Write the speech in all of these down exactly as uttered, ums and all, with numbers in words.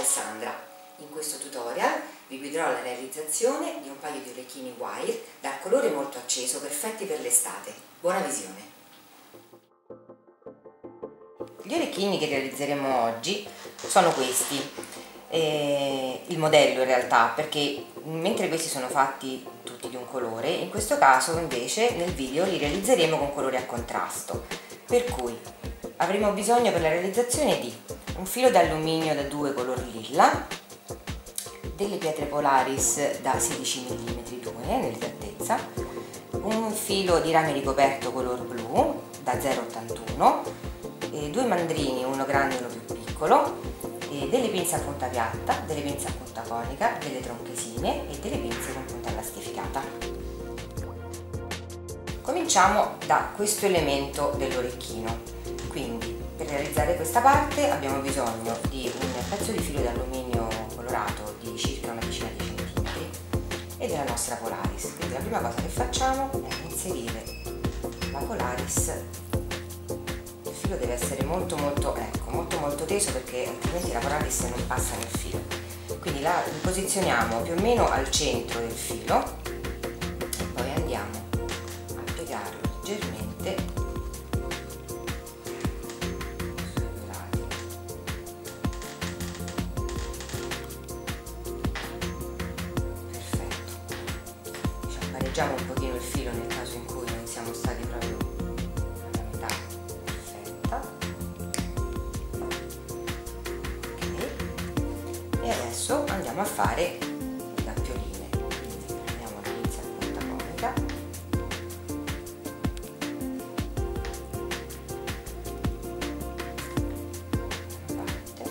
Alessandra. In questo tutorial vi guiderò alla realizzazione di un paio di orecchini wire dal colore molto acceso, perfetti per l'estate. Buona visione! Gli orecchini che realizzeremo oggi sono questi, eh, il modello in realtà, perché mentre questi sono fatti tutti di un colore, in questo caso invece nel video li realizzeremo con colori a contrasto, per cui avremo bisogno per la realizzazione di un filo d'alluminio da due color lilla, delle pietre Polaris da sedici millimetri due nell'altezza, un filo di rame ricoperto color blu da zero virgola ottantuno, e due mandrini, uno grande e uno più piccolo, e delle pinze a punta piatta, delle pinze a punta conica, delle tronchesine e delle pinze con punta elastificata. Cominciamo da questo elemento dell'orecchino. Quindi per realizzare questa parte abbiamo bisogno di un pezzo di filo d'alluminio colorato di circa una decina di centimetri e della nostra Polaris. Quindi la prima cosa che facciamo è inserire la Polaris. Il filo deve essere molto molto, ecco, molto molto teso, perché altrimenti la Polaris non passa nel filo. Quindi la posizioniamo più o meno al centro del filo e poi andiamo a piegarlo leggermente sui lati. Perfetto. Ci appareggiamo un pochino il filo nel caso in cui non siamo stati proprio alla metà perfetta. Ok, e adesso andiamo a fare le cappioline. Quindi prendiamo la pinza a punta conica, una parte,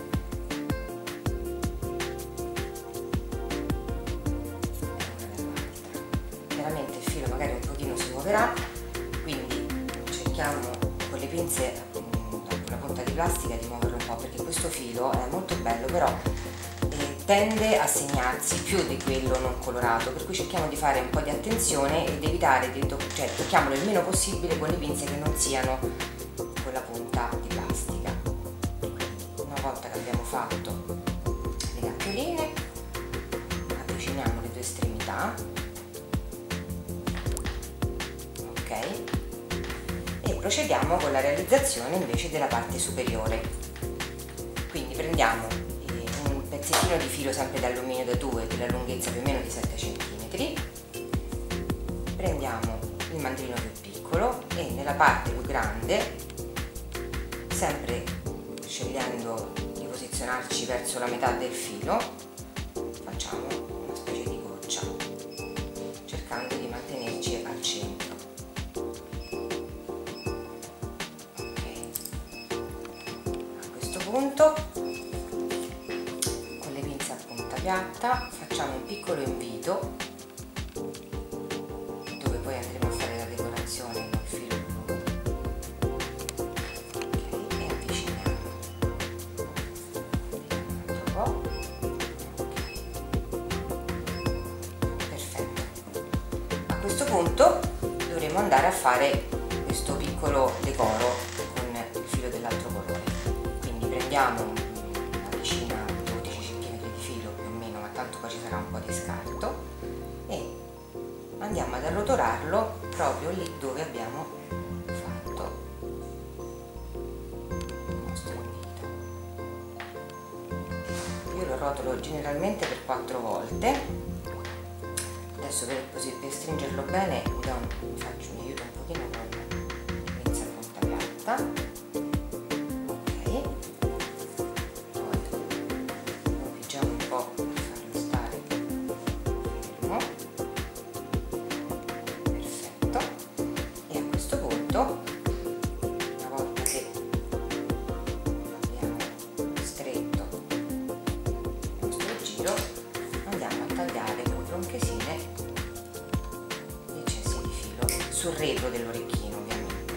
chiaramente il filo magari un pochino si muoverà, quindi cerchiamo con le pinze, con la punta di plastica, di muoverlo un po', perché questo filo è molto bello, però eh, tende a segnarsi più di quello non colorato, per cui cerchiamo di fare un po' di attenzione ed evitare di toccare, cioè tocchiamolo il meno possibile con le pinze che non siano con la punta di plastica. Quindi una volta che abbiamo fatto le cappioline, avviciniamo le due estremità, ok, e procediamo con la realizzazione invece della parte superiore. Quindi prendiamo eh, un pezzettino di filo sempre d'alluminio da due della lunghezza più o meno di sette centimetri, prendiamo il mandrino più piccolo e nella parte più grande, sempre scegliendo di posizionarci verso la metà del filo, facciamo una specie di goccia, cercando di mantenerci al centro. Punto, con le pinze a punta piatta facciamo un piccolo invito dove poi andremo a fare la decorazione con il filo blu, ok, e avviciniamo un altro po', ok, perfetto. A questo punto dovremo andare a fare questo piccolo decoro con il filo dell'altro colore. Prendiamo una decina, dodici centimetri di filo più o meno, ma tanto poi ci sarà un po' di scarto, e andiamo ad arrotolarlo proprio lì dove abbiamo fatto il nostro invito. Io lo rotolo generalmente per quattro volte. Adesso per, così, per stringerlo bene mi, do un, mi faccio un aiuto un pochino con la pinza a punta piatta. Una volta che abbiamo stretto il nostro giro, andiamo a tagliare con tronchesine gli eccessi di filo sul retro dell'orecchino, ovviamente.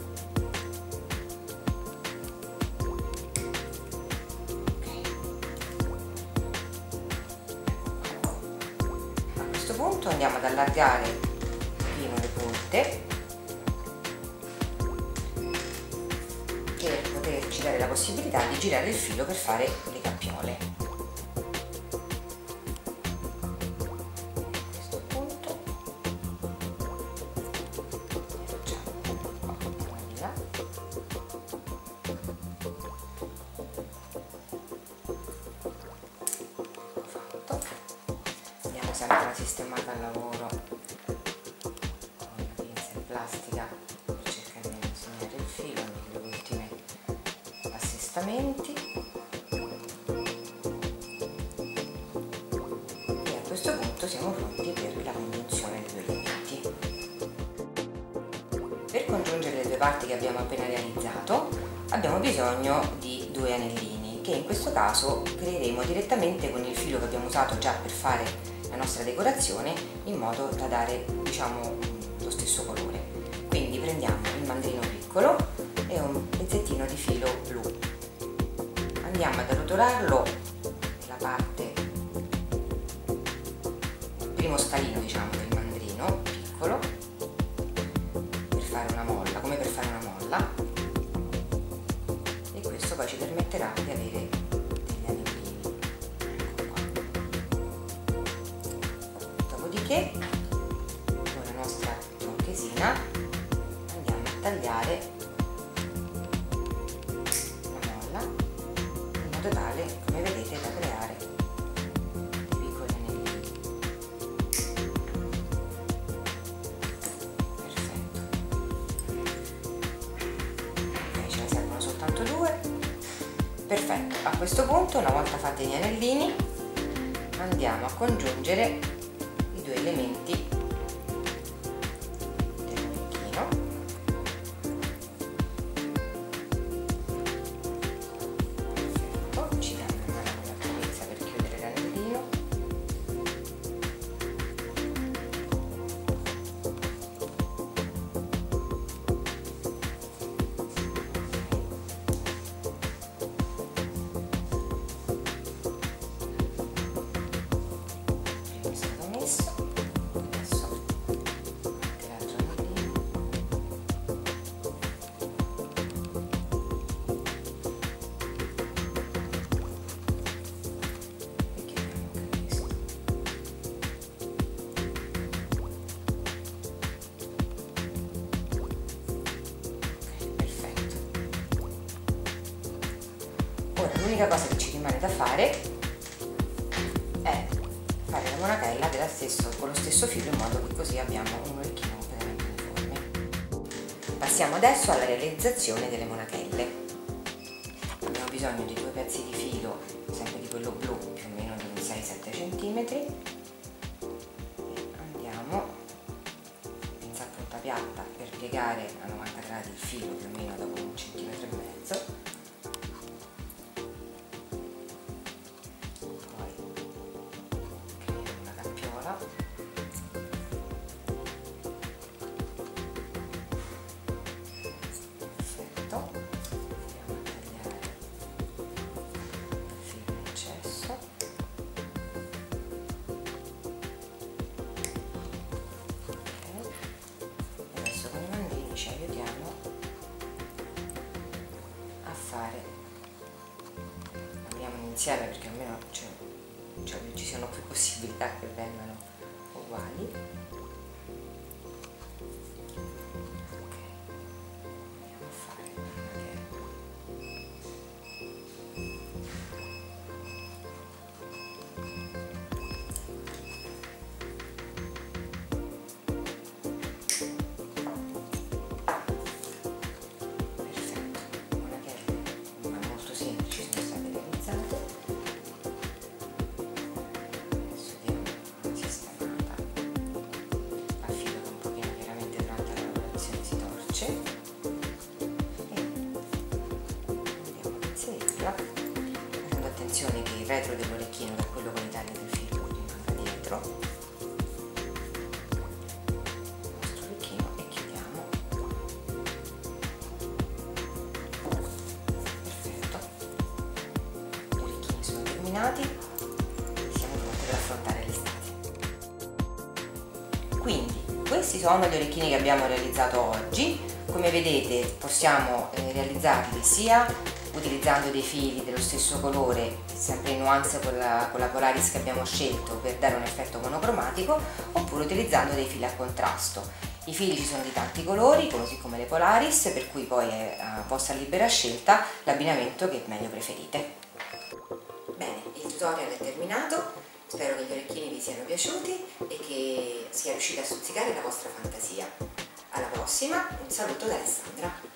Okay. A questo punto andiamo ad allargare un pochino le punte per poterci dare la possibilità di girare il filo per fare le cappiole. ancora sistemata al lavoro con la pinza in plastica per cercare di disegnare il filo nelle ultime assestamenti. E a questo punto siamo pronti per la congiunzione dei due elementi. Per congiungere le due parti che abbiamo appena realizzato abbiamo bisogno di due anellini, che in questo caso creeremo direttamente con il filo che abbiamo usato già per fare la nostra decorazione, in modo da dare, diciamo, lo stesso colore. Quindi prendiamo il mandrino piccolo e un pezzettino di filo blu, andiamo ad arrotolarlo nella parte, il primo scalino, diciamo, del mandrino piccolo, per fare una molla, come per fare una molla, e questo poi ci permetterà di avere degli anellini. Ecco qua. Dopodiché con la nostra tronchesina andiamo a tagliare la molla in modo tale, come vedete, da creare dei piccoli anellini. Perfetto. Ok, ce ne servono soltanto due. Perfetto, a questo punto, una volta fatti gli anellini, andiamo a congiungere i due elementi dell'orecchino. Perfetto, ci diamo una mano con la pinza per chiudere l'anellino. Messo, adesso anche l'altro anellino, e chiudiamo anche questo. Ok, perfetto. Ora l'unica cosa che ci rimane da fare è fare la monachella della stesso, con lo stesso filo, in modo che così abbiamo un orecchino completamente uniforme. Passiamo adesso alla realizzazione delle monachelle. Abbiamo bisogno di due pezzi di filo, sempre di quello blu, più o meno di sei sette centimetri. Andiamo pinza a punta piatta per piegare a novanta gradi il filo, più o meno dopo un centimetro e mezzo. Perfetto, andiamo a tagliare il filo in eccesso. Ok, e adesso con i mandrini ci aiutiamo a fare, andiamo insieme perché almeno cioè, cioè, ci siano più possibilità che vengano uguali. Facendo attenzione che il retro dell'orecchino, da quello con i tagli del filo, rimanga dietro il nostro orecchino, e chiudiamo. Perfetto, gli orecchini sono terminati, siamo pronti per affrontare l'estate. Quindi questi sono gli orecchini che abbiamo realizzato oggi. Come vedete possiamo eh, realizzarli sia utilizzando dei fili dello stesso colore, sempre in nuance con la, con la Polaris che abbiamo scelto per dare un effetto monocromatico, oppure utilizzando dei fili a contrasto. I fili ci sono di tanti colori, così come le Polaris, per cui poi è a vostra libera scelta l'abbinamento che meglio preferite. Bene, il tutorial è terminato. Spero che gli orecchini vi siano piaciuti e che sia riuscita a stuzzicare la vostra fantasia. Alla prossima, un saluto da Alessandra.